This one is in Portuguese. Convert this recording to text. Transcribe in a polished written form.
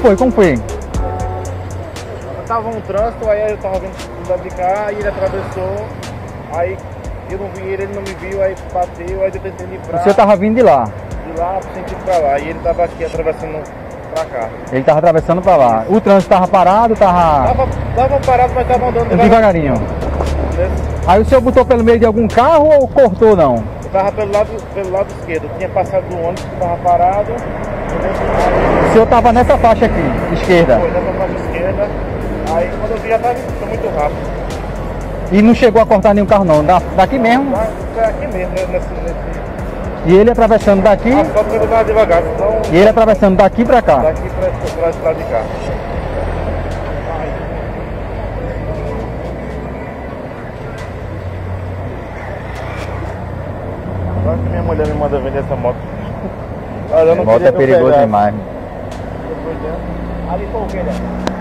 foi? Como foi? Tava um trânsito, aí eu tava vindo do lado de cá e ele atravessou, aí eu não vi ele não me viu, aí bateu, aí eu tentei livrar. O senhor tava vindo de lá? De lá pro sentido pra lá, e ele tava aqui atravessando pra cá. Ele tava atravessando pra lá. O trânsito tava parado, Tava parado, mas tava andando devagarinho. Aí o senhor botou pelo meio de algum carro ou cortou não? Eu tava pelo lado esquerdo, tinha passado do ônibus que tava parado. O senhor tava nessa faixa aqui, esquerda? Foi, nessa faixa esquerda. Aí quando eu vi já tava muito rápido. E não chegou a cortar nenhum carro não, daqui mesmo? Aqui mesmo, nesse... E ele atravessando daqui? Só porque eu tava devagar, então... E ele atravessando daqui pra cá? Daqui pra esse lado de cá. Agora que minha mulher me manda vender essa moto. A moto é perigoso demais. Ali foi o que, né?